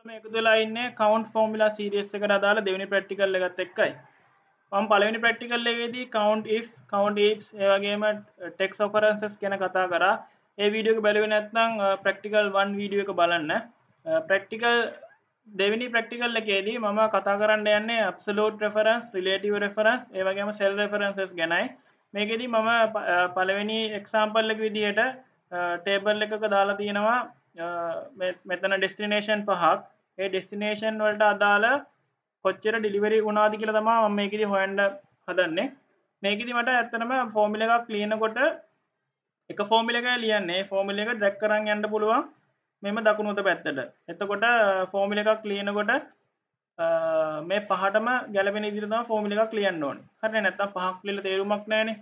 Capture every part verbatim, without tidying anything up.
මේ එකතු වෙලා ඉන්නේ count formula series එකට අදාළ දෙවෙනි practical එකත් එක්කයි. මම පළවෙනි practical එකේදී count if, count each ඒ වගේම text occurrences ගැන කතා කරා. ඒ වීඩියෝ එක බැලුවේ නැත්නම් practical one වීඩියෝ එක බලන්න. practical දෙවෙනි practical එකේදී මම කතා කරන්න යන්නේ absolute reference, relative reference ඒ වගේම cell references ගැනයි. මේකෙදී මම පළවෙනි example එක විදිහට table එකක දාලා තියෙනවා මෙතන destination පහක්. ඒ destination වලට අදාළ කොච්චර delivery වුණාද කියලා තමයි මම මේකෙදි හොයන්න හදන්නේ. මේකෙදි මට ඇත්තටම formula එකක් ලියනකොට එක formula එකයි ලියන්නේ. ඒ formula එක drag කරන් යන්න පුළුවන් මෙම දකුණු අත පැත්තට. එතකොට formula එකක් ලියනකොට මේ පහටම ගැලපෙන විදිහට තමයි formula එකක් ලියන්න ඕනේ. හරිනේ? නැත්තම් පහක් ලියලා තේරුමක් නැහැනේ.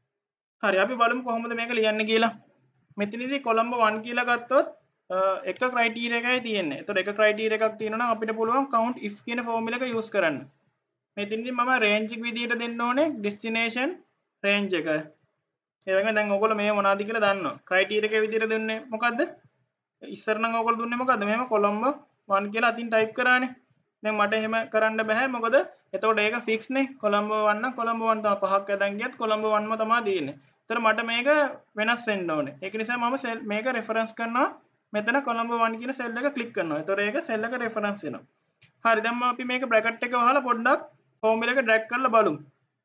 හරි අපි බලමු කොහොමද මේක ලියන්නේ කියලා. මෙතනදී column one කියලා ගත්තොත් එක ක්‍රයිටීරියා එකයි තියෙන්නේ. ඒතකොට එක ක්‍රයිටීරියා එකක් තියෙනවා නම් අපිට පුළුවන් count if කියන ෆෝමියුලා එක යූස් කරන්න. මෙතනදී මම range එක විදිහට දෙන්න ඕනේ destination range එක. ඒ වගේම දැන් ඔයගොල්ලෝ මේ මොනවද කියලා දන්නවා. ක්‍රයිටීරියා එක විදිහට දුන්නේ මොකද්ද? ඉස්සර නම් ඔයගොල්ලෝ දුන්නේ මොකද්ද? මෙහෙම column one කියලා අතින් type කරානේ. දැන් මට එහෙම කරන්න බෑ. මොකද එතකොට ඒක fix නේ. column one නම් column one තමයි පහක් ඇදන් ගියත් column one ම තමයි දෙන්නේ. ඒතර මට මේක වෙනස් වෙන්න ඕනේ. ඒක නිසා මම මේක reference කරනවා මෙතන column one කියන cell එක click කරනවා. එතකොට ඒක cell එක reference වෙනවා. හරි දැන් අපි මේක bracket එක වහලා පොඩ්ඩක් formula එක drag කරලා බලමු.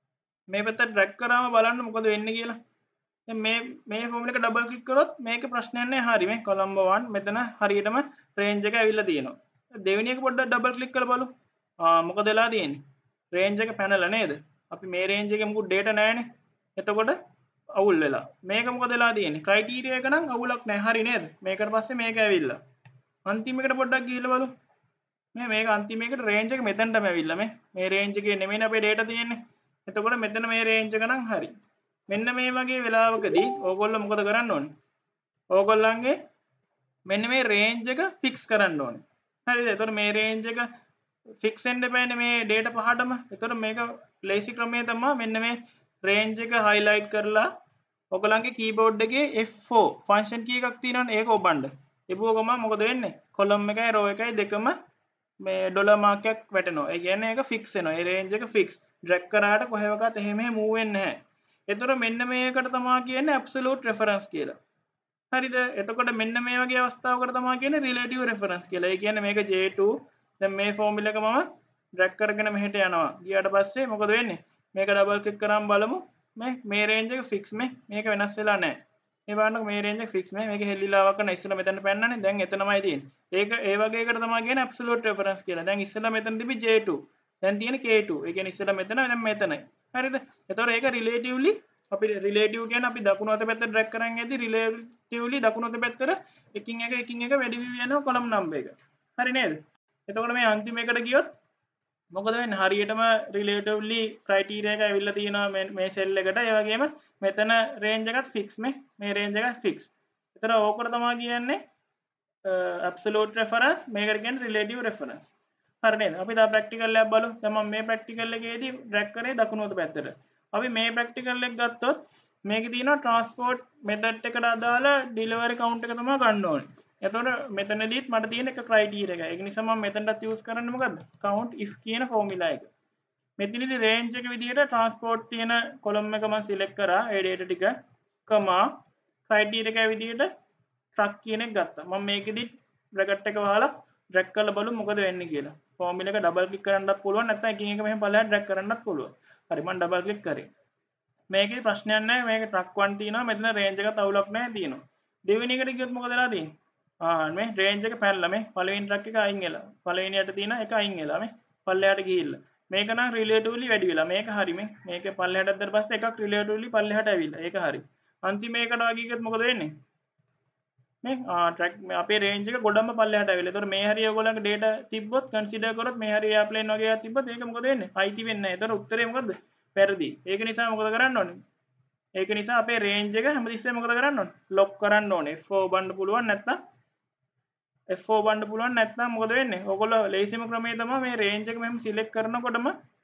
මේ පැත්තට drag කරාම බලන්න මොකද වෙන්නේ කියලා. දැන් මේ මේ formula එක double click කරොත් මේක ප්‍රශ්නයක් නැහැ. හරි මේ column one මෙතන හරියටම range එක ඇවිල්ලා තියෙනවා. දෙවෙනි එක පොඩ්ඩක් double click කරලා බලමු. ආ මොකද වෙලා තියෙන්නේ? range එක පැනලා නේද? අපි මේ range එකේ මොකුත් data නැහැනේ. එතකොට අවුල් වෙලා. මේක මොකද වෙලා තියෙන්නේ? ක්‍රයිටීරියා එක නම් අවුලක් නැහැ. හරි නේද? මේකට පස්සේ මේක ඇවිල්ලා. අන්තිම එකට පොඩ්ඩක් ගිහිල්ලා බලමු. මේ මේක අන්තිම එකට රේන්ජ් එක මෙතනටම ඇවිල්ලා මේ. මේ රේන්ජ් එකේ නෙමෙයි අපේ data තියෙන්නේ. එතකොට මෙතන මේ රේන්ජ් එක නම් හරි. මෙන්න මේ වගේ වෙලාවකදී ඕගොල්ලෝ මොකද කරන්න ඕනේ? ඕගොල්ලන්ගේ මෙන්න මේ රේන්ජ් එක ෆික්ස් කරන්න ඕනේ. හරිද? එතකොට මේ රේන්ජ් එක ෆික්ස් වෙන්න බෑනේ මේ data පහටම. එතකොට මේක ලේසි ක්‍රමය තමයි මෙන්න මේ range එක highlight කරලා ඔයගලන්ගේ keyboard එකේ F four function key එකක් තියෙනවනේ ඒක ඔබන්න. එබුව ගමන් මොකද වෙන්නේ? column එකයි row එකයි දෙකම මේ dollar mark එකක් වැටෙනවා. ඒ කියන්නේ ඒක fix වෙනවා. ඒ range එක fix. drag කරාට කොහෙවත් එහෙම එහෙම move වෙන්නේ නැහැ. ඒතර මෙන්න මේකට තමයි කියන්නේ absolute reference කියලා. හරිද? එතකොට මෙන්න මේ වගේ අවස්ථාවකට තමයි කියන්නේ relative reference කියලා. ඒ කියන්නේ මේක J two දැන් මේ formula එක මම drag කරගෙන මෙහෙට යනවා. ගියාට පස්සේ මොකද වෙන්නේ? මේක double click කරාම බලමු මේ මේ range එක fix මේ මේක වෙනස් වෙලා නැහැ. මේ බලන්නකො මේ range එක fix මේ මේක හෙල්ලිලාවක් කරන ඉස්සෙල්ලා මෙතන පැන්නනේ දැන් එතනමයි තියෙන්නේ. ඒක ඒ වගේ එකට තමයි කියන්නේ absolute reference කියලා. දැන් ඉස්සෙල්ලා මෙතන තිබි J two. දැන් තියෙන්නේ K two. ඒ කියන්නේ ඉස්සෙල්ලා මෙතන දැන් මෙතනයි. හරිද? එතකොට ඒක relatively අපි relative කියන්නේ අපි දකුණු අත පැත්තට drag කරන් යද්දි relatively දකුණු අත පැත්තට එකින් එක එකින් එක වැඩි වී යනවා column number එක. හරි නේද? එතකොට මේ අන්තිම එකට ගියොත් මොකද වෙන්නේ හරියටම relatively criteria එක ඇවිල්ලා තියෙනවා මේ cell එකට ඒ වගේම මෙතන range එකත් fix මේ මේ range එකත් fix. ඒතර ඕකට තමයි කියන්නේ absolute reference මේකට කියන්නේ relative reference. හරි නේද? අපි දැන් practical එකක් බලමු. දැන් මම මේ practical එකේදී drag කරේ දකුණු අත පැත්තට. අපි මේ practical එක ගත්තොත් මේකේ තියෙනවා transport method එකට අදාළ delivery count එක තමයි ගන්න ඕනේ. එතකොට මෙතනදීත් මට තියෙන එක ක්‍රයිටීරියා එක. ඒක නිසා මම මෙතනටත් යූස් කරන්නේ මොකද්ද? count if කියන ෆෝමියුලා එක. මෙතනදී range එක විදිහට transport තියෙන column එක මම select කරා ඒ data ටික, comma ක්‍රයිටීරියා එක විදිහට truck කියන එක ගත්තා. මම මේකෙදි bracket එක වහලා drag කරලා බලමු මොකද වෙන්නේ කියලා. ෆෝමියුලා එක double click කරන්නත් පුළුවන් නැත්නම් එකින් එක මෙහෙම පල්ලෙහාට drag කරන්නත් පුළුවන්. හරි මම double click කරේ. මේකේ ප්‍රශ්නයක් නැහැ. මේක truck one තියෙනවා. මෙතන range එකත් අවුලක් නැහැ තියෙනවා. දෙවෙනි එකට ගියොත් මොකද වෙලා තියෙන්නේ? ආ මේ range එක පැනලා මේ පළවෙනි truck එක අයින් වෙලා පළවෙනියට තියෙන එක අයින් වෙලා මේ පල්ලෙහාට ගිහිල්ලා මේක නම් relatively වැඩි වෙලා මේක හරි මේ මේක පල්ලෙහාට දැම්මට පස්සේ එකක් relatively පල්ලෙහාට ඇවිල්ලා ඒක හරි අන්තිම මේකට වගේ ගියොත් මොකද වෙන්නේ මේ ආ track අපේ range එක ගොඩක්ම පල්ලෙහාට ඇවිල්ලා ඒතකොට මේ හරිය ඔයගොල්ලන්ගේ data තිබ්බොත් consider කරොත් මේ හරිය airplane වගේ එකක් තිබ්බොත් ඒක මොකද වෙන්නේ අයිති වෙන්නේ නැහැ ඒතකොට උත්තරේ මොකද්ද වැරදි ඒක නිසා මොකද කරන්න ඕනේ ඒක නිසා අපේ range එක හැමතිස්සෙම මොකද කරන්න ඕනේ lock කරන්න ඕනේ F four ඔබන්න පුළුවන් නැත්නම් F four ඔබන්න පුළුවන් නැත්නම් මොකද වෙන්නේ? ඔයගොල්ලෝ ලේසිම ක්‍රමය තමයි මේ range එක මෙහෙම select කරනකොටම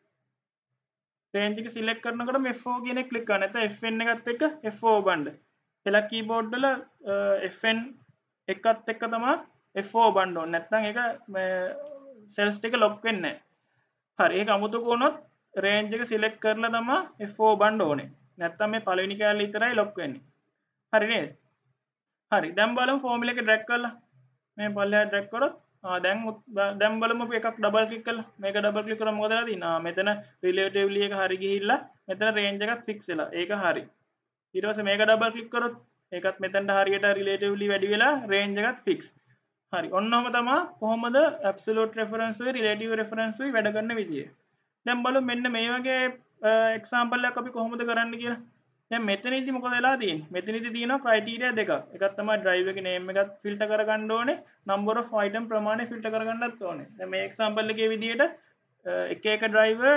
range එක select කරනකොටම F four කියන එක click කරන්න. නැත්නම් F N එකත් එක්ක F four ඔබන්න. එලා keyboard වල F N එකත් එක්ක තමයි F four බන්න ඕනේ. නැත්නම් ඒක cells ටික lock වෙන්නේ නැහැ. හරි ඒක අමුතුක වුණොත් range එක select කරලා තමයි F four බන්න ඕනේ. නැත්නම් මේ පළවෙනි කැලේ විතරයි lock වෙන්නේ. හරි නේද? හරි දැන් බලමු ෆෝමියුලා එක drag කරලා මේ පල්ලෙහාට drag කරොත් ආ දැන් දැන් බලමු අපි එකක් double click කරලා මේක double click කරා මොකද වෙලා තියෙන්නේ? ආ මෙතන relatively එක හරි ගිහිල්ලා මෙතන range එකත් fix වෙලා. ඒක හරි. ඊට පස්සේ මේක double click කරොත් ඒකත් මෙතනට හරියට relatively වැඩි වෙලා range එකත් fix. හරි ඔන්නෝම තමයි කොහොමද absolute reference උයි relative reference උයි වැඩ කරන විදිය. දැන් බලමු මෙන්න මේ වගේ example එකක් අපි කොහොමද කරන්න කියලා. දැන් මෙතනදී මොකද වෙලා තියෙන්නේ? මෙතනදී තියෙනවා criteria දෙකක්. එකක් තමයි drive එකේ name එකත් filter කරගන්න ඕනේ. number of item ප්‍රමාණය filter කරගන්නත් ඕනේ. දැන් මේ example එකේ විදියට එක එක driver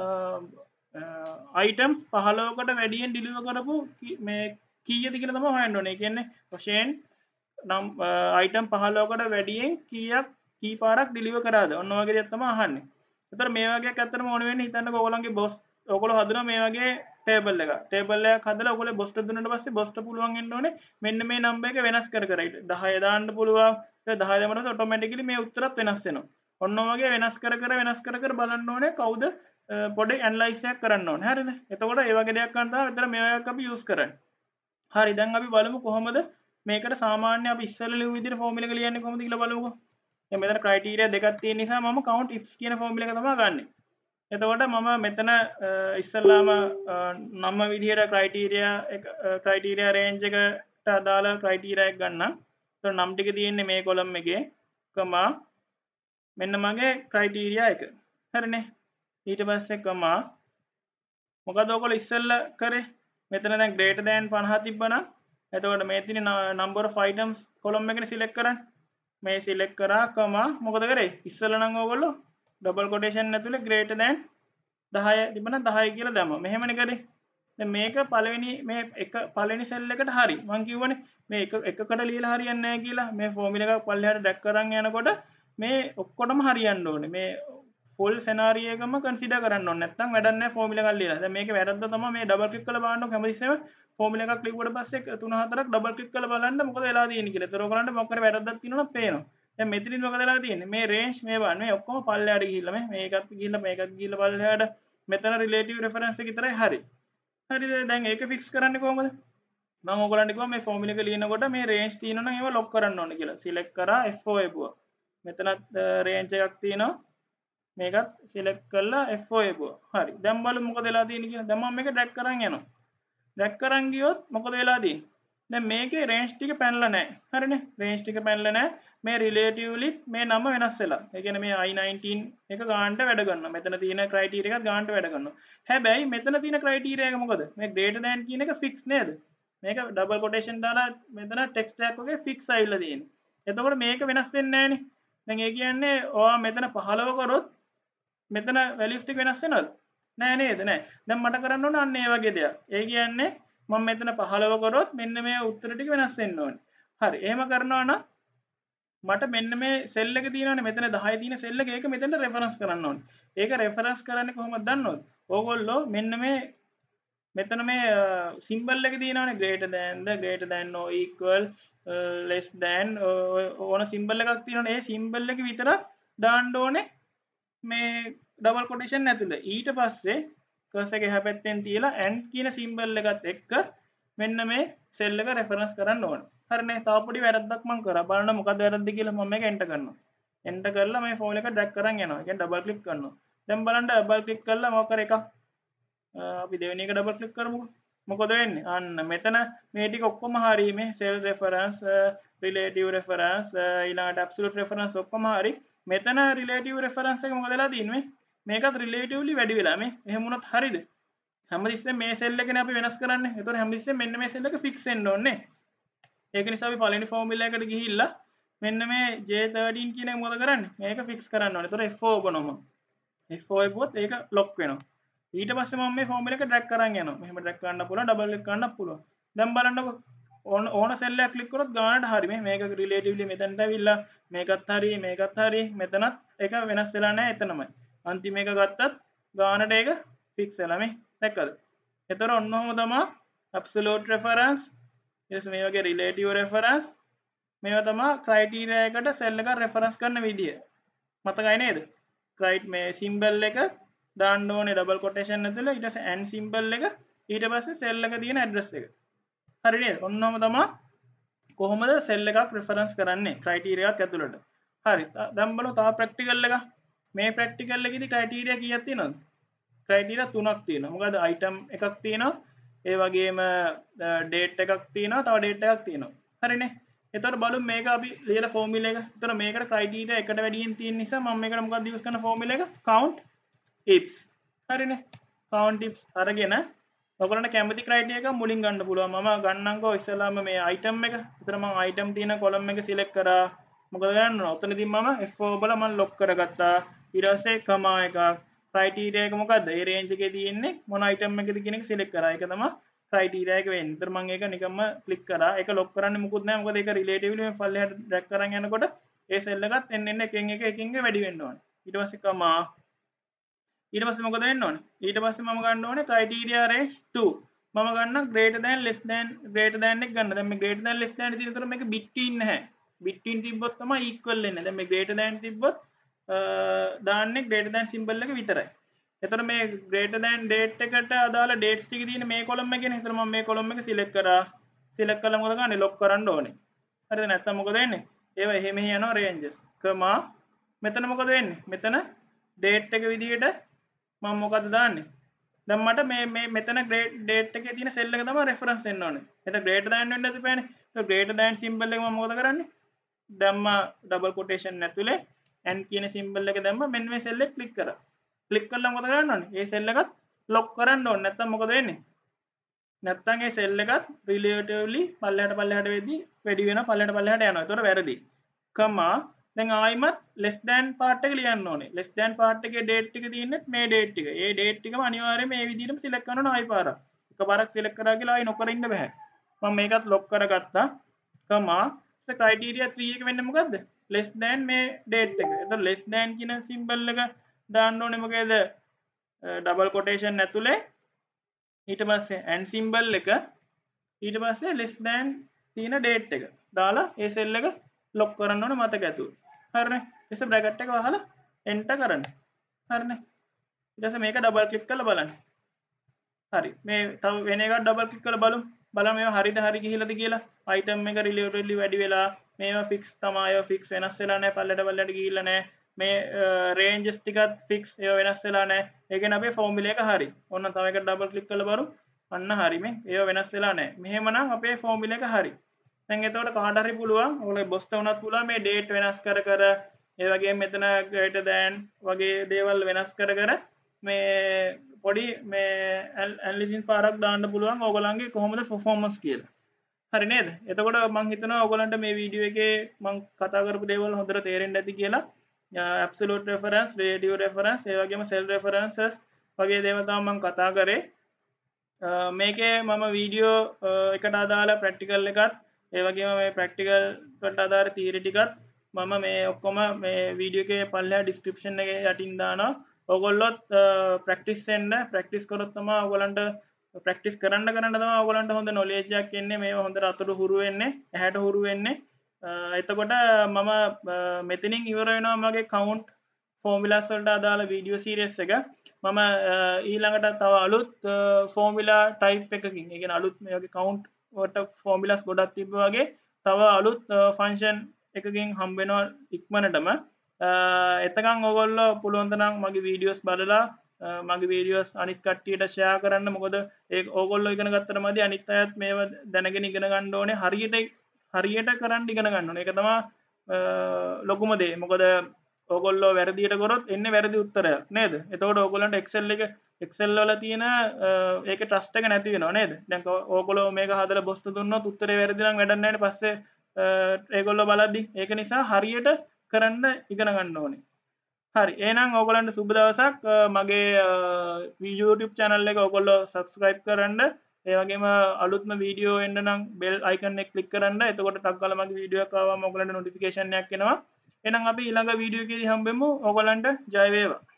items පහළොවකට වැඩියෙන් deliver කරපු මේ කීයද කියලා තමයි හොයන්න ඕනේ. ඒ කියන්නේ වශයෙන් නම් item පහළොවකට වැඩියෙන් කීයක් කී පාරක් deliver කරාද? ඔන්න ඔය වගේ දෙයක් තමයි අහන්නේ. ඒතර මේ වගේක් ඇත්තටම ඕන වෙන්නේ හිතන්නකෝ ඔයගොල්ලන්ගේ boss ඔයගොල්ලෝ හදනවා මේ වගේ table එකක්. table එකක් හදලා ඔයගොල්ලෝ bossට දුන්නාට පස්සේ bossට පුළුවන් වෙන්න ඕනේ මෙන්න මේ number එක වෙනස් කර කර ඉන්න. දහය දාන්න පුළුවන්. ඒ දහය දැම්මම පස්සේ automatically මේ උත්තරත් වෙනස් වෙනවා. ඔන්න ඔය වගේ වෙනස් කර කර වෙනස් කර කර බලන්න ඕනේ කවුද පොඩි ඇනලයිස් එකක් කරන්න ඕනේ. හරිද? එතකොට ඒ වගේ දෙයක් ගන්න තමයි විතර මේ වගේ අපි use කරන්නේ. හරි දැන් අපි බලමු කොහොමද මේකට සාමාන්‍ය අපි ඉස්සෙල්ලා ලියු විදිහට ෆෝමියුලා එක ලියන්නේ කොහොමද කියලා බලමුකෝ. දැන් මෙතන ක්‍රයිටීරියා දෙකක් තියෙන නිසා මම count ifs කියන ෆෝමියුලා එක තමයි ගන්නෙ. එතකොට මම මෙතන ඉස්සෙල්ලාම නම් විදිහට ක්‍රයිටීරියා එක ක්‍රයිටීරියා රේන්ජ් එකට අදාළ ක්‍රයිටීරියා එක ගන්නම්. එතකොට නම් ටික තියෙන්නේ මේ කොලම් එකේ කමා මෙන්න මගේ ක්‍රයිටීරියා එක. හරිනේ. ඊට පස්සේ කමා මොකද ඔයගොල්ලෝ ඉස්සෙල්ලා කරේ මෙතන දැන් greater than පනහ තිබ්බනම් එතකොට මේ තියෙන number of items column එකනේ select කරන්න. මේ select කරා කමා මොකද කරේ? ඉස්සෙල්ලා නම් ඔයගොල්ලෝ double quotation ඇතුලේ greater than දහය තිබුණා දහය කියලා දැම්මා. මෙහෙමනේ කරේ. දැන් මේක පළවෙනි මේ එක පළවෙනි cell එකට හරි. මම කිව්වනේ මේ එක එකකට ලියලා හරියන්නේ නැහැ කියලා. මේ formula එකක් පල්ලෙහාට drag කරන් යනකොට මේ ඔක්කොටම හරියන්න ඕනේ. මේ full scenario එකම consider කරන්න ඕනේ. නැත්නම් වැඩක් නැහැ formula එකක් ලියලා. දැන් මේකේ වැරද්ද තමයි මේ double click කරලා බලන්න හැමතිස්සෙම formula එකක් ලිව්වට පස්සේ තුන හතරක් double click කරලා බලන්න මොකද වෙලා තියෙන්නේ කියලා. ඒතර ඔයගලන්ට මොකක් හරි වැරද්දක් තියෙනවා නම් පේනවා. දැන් මෙතනින් මොකද වෙලා තියෙන්නේ? මේ range මේ බලන්න මේ ඔක්කොම පල්ලෙහාට ගිහිල්ලා මේ මේකත් ගිහිල්ලා මේකත් ගිහිල්ලා පල්ලෙහාට මෙතන relative reference එක විතරයි හරි. හරිද? දැන් ඒක fix කරන්නේ කොහොමද? මම ඔයගලන්ට කිව්වා මේ formula එක ලියනකොට මේ range තියෙනවා නම් ඒව lock කරන්න ඕනේ කියලා. select කරා F four එපුවා. මෙතනත් range එකක් තියෙනවා. මේකත් select කරලා F four එපුවා. හරි. දැන් බලමු මොකද වෙලා තියෙන්නේ කියලා. දැන් මම මේක drag කරන් යනවා. drag කරන් ගියොත් මොකද වෙලා තියෙන්නේ? දැන් මේකේ range ටික පැනලා නැහැ. හරිනේ? range ටික පැනලා නැහැ. මේ relatively මේ නම වෙනස් වෙලා. ඒ කියන්නේ මේ I nineteen එක ගානට වැඩ කරනවා. මෙතන තියෙන criteria එකත් ගානට වැඩ කරනවා. හැබැයි මෙතන තියෙන criteria එක මොකද? මේ greater than කියන එක fix නේද? මේක double quotation දාලා මෙතන text එකක් වගේ fix ආවිල්ලා තියෙන්නේ. එතකොට මේක වෙනස් වෙන්නේ නැහනේ. දැන් ඒ කියන්නේ ඔයා මෙතන පහළව කරොත් මෙතන values ටික වෙනස් වෙනවද? නෑ නේද? නෑ. දැන් මට කරන්න ඕන අන්න ඒ වගේ දෙයක්. ඒ කියන්නේ මම මෙතන පහළව කරොත් මෙන්න මේ උත්තර ටික වෙනස් වෙන්න ඕනේ. හරි. එහෙම කරනවා නම් මට මෙන්න මේ cell එක තියෙනවානේ මෙතන දහය තියෙන cell එක ඒක මෙතනට reference කරන්න ඕනේ. ඒක reference කරන්නේ කොහොමද දන්නවද? ඕගොල්ලෝ මෙන්න මේ මෙතන මේ symbol එක තියෙනවානේ greater than the greater than or equal uh, less than ඕන symbol එකක් තියෙනවානේ. ඒ symbol එක විතරක් දාන්න ඕනේ මේ double quotation ඇතුළේ. ඊට පස්සේ cursor එක එහා පැත්තෙන් තියලා and කියන symbol එකත් එක්ක මෙන්න මේ cell එක reference කරන්න ඕනේ. හරිනේ. තව පොඩි වැරද්දක් මම කරා. බලන්න මොකක්ද වැරද්ද කියලා. මම මේක enter කරනවා. enter කරලා මේ formula එක drag කරන් යනවා. ඒ කියන්නේ double click කරනවා. දැන් බලන්න double click කරලා මොකක් කර එකක් අපි දෙවෙනි එක double click කරමුකෝ. මොකද වෙන්නේ? අන්න මෙතන මේ ටික ඔක්කොම හරි මේ cell reference relative reference ඊළඟට absolute reference ඔක්කොම හරි. මෙතන relative reference එක මොකද වෙලා තියෙන්නේ? මේකත් relatively වැඩි වෙලා මේ. එහෙම වුණොත් හරියද? හැමතිස්සෙම මේ cell එකනේ අපි වෙනස් කරන්නේ. ඒතකොට හැමතිස්සෙම මෙන්න මේ cell එක fix වෙන්න ඕනේ. ඒක නිසා අපි පළවෙනි formula එකට ගිහිල්ලා මෙන්න මේ J thirteen කියන එක මොකද කරන්නේ? මේක fix කරන්න ඕනේ. ඒතකොට F four ඔබනොම. F four එපුවොත් ඒක lock වෙනවා. ඊට පස්සේ මම මේ formula එක drag කරන් යනවා. මෙහෙම drag කරන්න පුළුවන්, double click කරන්නත් පුළුවන්. දැන් බලන්නකො ඕන ඕන cell එකක් click කරොත් ගානට හරි මේ මේක relatively මෙතනට ඇවිල්ලා මේකත් හරි මේකත් හරි මෙතනත් ඒක වෙනස් වෙලා නැහැ එතනමයි. අන්තිම එක ගත්තත් ගානට ඒක fix වෙලා මේ දැක්කද? ඒතර ඔන්න ඔහොම තමයි absolute reference ඊට පස්සේ මේ වගේ relative reference මේවා තමයි ක්‍රයිටීරියා එකට සෙල් එක රෙෆරන්ස් කරන විදිය මතකයි නේද ක්‍රයිට් මේ සිම්බල් එක දාන්න ඕනේ ඩබල් කොටේෂන් ඇතුළේ ඊට පස්සේ and සිම්බල් එක ඊට පස්සේ සෙල් එක තියෙන ඇඩ්‍රස් එක හරි නේද ඔන්නෝම තමයි කොහොමද සෙල් එකක් රෙෆරන්ස් කරන්නේ ක්‍රයිටීරියා එකක් ඇතුළට හරි දැන් බලමු තව ප්‍රැක්ටිකල් එක මේ ප්‍රැක්ටිකල් එකේදී ක්‍රයිටීරියා කීයක් තියෙනවද ක්‍රයිටීරියා තුනක් තියෙනවා මොකද අයිටම් එකක් තියෙනවා ඒ වගේම ඩේට් එකක් තියෙනවා තව ඩේට් එකක් තියෙනවා හරිනේ එතකොට බලමු මේක අපි ලියලා ෆෝමියුලා එක එතකොට මේකට ක්‍රයිටීරියා එකට වැඩියෙන් තියෙන නිසා මම මේකට මොකක්ද යූස් කරන ෆෝමියුලා එක count ifs හරිනේ count ifs අරගෙන ඔයගොල්ලන්ට කැමති ක්‍රයිටීරියා එක මුලින් ගන්න පුළුවන් මම ගන්නම්කෝ ඉස්සෙල්ලාම මේ item එක එතන මම item තියෙන column එක select කරා මොකද ගන්න ඕන ඔතනදී මම F four බලලා මම lock කරගත්තා ඊට පස්සේ comma එකක් ක්‍රයිටීරියා එක මොකද්ද ඒ රේන්ජ් එකේ තියෙන්නේ මොන item එකද කියන එක select කරා ඒක තමයි ක්‍රයිටීරියා එක වෙන්නේ. ඊතර මම ඒක නිකම්ම ක්ලික් කරා. ඒක ලොක් කරන්න මුකුත් නැහැ. මොකද ඒක රිලේටිව්ලි මේ පල්ලෙහාට ඩ්‍රැග් කරන් යනකොට ඒ සෙල් එකත් එන්න එන්න එකෙන් එක එකකින් එක වැඩි වෙන්න ඕනේ. ඊට පස්සේ කමා ඊට පස්සේ මොකද වෙන්න ඕනේ? ඊට පස්සේ මම ගන්න ඕනේ ක්‍රයිටීරියා රේන්ජ් two. මම ගන්න greater than less than greater than එක ගන්න. දැන් මේ greater than less than තියෙන උතර මේක between නැහැ. between තිබ්බොත් තමයි equal වෙන්නේ. දැන් මේ greater than තිබ්බොත් දාන්නේ greater than symbol එක විතරයි. එතකොට මේ greater than date එකට අදාළ dates ටික තියෙන මේ column එකේනේ. එතකොට මම මේ column එක select කරා. select කළා මොකද ගන්නේ? lock කරන්න ඕනේ. හරිද? නැත්නම් මොකද වෙන්නේ? ඒවා එහෙ මෙහෙ යනවා ranges. කමා මෙතන මොකද වෙන්නේ? මෙතන date එක විදිහට මම මොකද දාන්නේ? දැන් මට මේ මේ මෙතන date එකේ තියෙන cell එක තමයි reference වෙන්න ඕනේ. එතන greater than වෙන්න දෙපානේ. එතකොට greater than symbol එක මම මොකද කරන්නේ? දැම්මා double quotation ඇතුලේ and කියන symbol එක දැම්මා මෙන්න මේ cell එක click කරා. ක්ලික් කරලා මොකද කරන්න ඕනේ? ඒ සෙල් එකත් ලොක් කරන්න ඕනේ. නැත්නම් මොකද වෙන්නේ? නැත්නම් ඒ සෙල් එකත් රිලේටිව්ලි පල්ලෙහාට පල්ලෙහාට වෙද්දී වැඩි වෙනවා පල්ලෙහාට පල්ලෙහාට යනවා. ඒතකොට වැරදි. කමා දැන් ආයිමත් less than part එක ලියන්න ඕනේ. less than part එකේ date ටික තියෙන්නේ මේ date ටික. ඒ date ටිකම අනිවාර්යයෙන් මේ විදිහටම select කරන්න ඕනේ ආයි පාරක්. එකපාරක් select කරා කියලා ආයි නොකර ඉන්න බෑ. මම මේකත් ලොක් කරගත්තා. කමා criteria three එක වෙන්නේ මොකද්ද? less than මේ date එක. ඒතකොට less than කියන symbol එක දාන්න ඕනේ මොකේද ඩබල් කොටේෂන් ඇතුලේ ඊට පස්සේ and symbol එක ඊට පස්සේ less than තියෙන date එක දාලා ඒ සෙල් එක ලොක් කරන්න ඕනේ මතක ඇතුව හරිනේ ඊට පස්සේ බ්‍රැකට් එක වහලා enter කරන්න හරිනේ ඊට පස්සේ මේක ඩබල් ක්ලික් කරලා බලන්න හරි මේ තව වෙන එකක් ඩබල් ක්ලික් කරලා බලමු බලමු මේවා හරිද හරි ගිහිලාද කියලා item එක රිලේටිව්ලි වැඩි වෙලා මේවා fix තමයි ඒවා fix වෙනස් වෙලා නැහැ පල්ලෙට පල්ලෙට ගිහිල්ලා නැහැ මේ රේන්ජස් ටිකත් ෆික්ස් ඒවා වෙනස් වෙලා නැහැ. ඒ කියන්නේ අපේ ෆෝමියුලා එක හරි. ඔන්න තව එකක් ඩබල් ක්ලික් කරලා බලමු. අන්න හරි මේ. ඒවා වෙනස් වෙලා නැහැ. මෙහෙමනම් අපේ ෆෝමියුලා එක හරි. දැන් එතකොට කාට හරි පුළුවන් ඔයගොල්ලෝ බොස්ට වුණත් පුළුවන් මේ date වෙනස් කර කර ඒ වගේම මෙතන greater than වගේ දේවල් වෙනස් කර කර මේ පොඩි මේ ඇනලිසිස් පාරක් දාන්න පුළුවන් ඕගොල්ලන්ගේ කොහොමද performance කියලා. හරි නේද? එතකොට මම හිතනවා ඔයගොල්ලන්ට මේ වීඩියෝ එකේ මම කතා කරපු දේවල් හොඳට තේරෙන්න ඇති කියලා. absolute reference relative reference ඒ වගේම cell references වගේ දේවල් තමයි මම කතා කරේ මේකේ මම වීඩියෝ එකට අදාළ ප්‍රැක්ටිකල් එකත් ඒ වගේම මේ ප්‍රැක්ටිකල් වලට අදාළ තියරි ටිකත් මම මේ ඔක්කොම මේ වීඩියෝ එකේ පල්ලෙහා description එකේ යටින් දානවා ඔයගොල්ලොත් ප්‍රැක්ටිස් වෙන්න ප්‍රැක්ටිස් කරොත් තමයි ඔයගොල්ලන්ට ප්‍රැක්ටිස් කරන්න කරන්න තමයි ඔයගොල්ලන්ට හොඳ knowledge එකක් එන්නේ මේව හොඳට අතට හුරු වෙන්නේ ඇහැට හුරු වෙන්නේ එතකොට මම මෙතනින් ඉවර වෙනවා මගේ count formulas වලට අදාළ වීඩියෝ සීරීස් එක මම ඊළඟට තව අලුත් formula type එකකින් ඒ කියන්නේ අලුත් මේ වගේ count වලට formulas ගොඩක් තිබ්බා වගේ තව අලුත් function එකකින් හම්බ වෙනවා ඉක්මනටම එතකන් ඔයගොල්ලෝ පුළුවන් තරම් මගේ වීඩියෝස් බලලා මගේ වීඩියෝස් අනිත් කට්ටියට ෂෙයා කරන්න මොකද ඒක ඕගොල්ලෝ ඉගෙන ගත්තට මදි අනිත් අයත් මේව දැනගෙන ඉගෙන ගන්න ඕනේ හරියට හරියට කරන්න ඉගෙන ගන්න ඕනේ ඒක තමයි ලොකුම දේ මොකද ඕගොල්ලෝ වැරදියට කරොත් එන්නේ වැරදි උත්තරයක් නේද එතකොට ඕගොල්ලන්ට Excel එක Excel වල තියෙන ඒකේ ට්‍රස්ට් එක නැති වෙනවා නේද දැන් ඕගොල්ලෝ මේක හදලා බොස්ත දුන්නොත් උත්තරේ වැරදි නම් වැඩක් නැහැ නේ පස්සේ ඒගොල්ලෝ බලද්දි ඒක නිසා හරියට කරන්න ඉගෙන ගන්න ඕනේ හරි එහෙනම් ඕගොල්ලන්ට සුබ දවසක් මගේ YouTube channel එක ඕගොල්ලෝ subscribe කරන්න ඒ වගේම අලුත්ම වීඩියෝ එන්න නම් bell icon එක click කරන්න එතකොට ටක් ගාලා මගේ වීඩියෝ එක ආවම ඕගොල්ලන්ට notification එකක් එනවා එහෙනම් අපි ඊළඟ වීඩියෝ එකේදී හම්බෙමු ඕගොල්ලන්ට ජය වේවා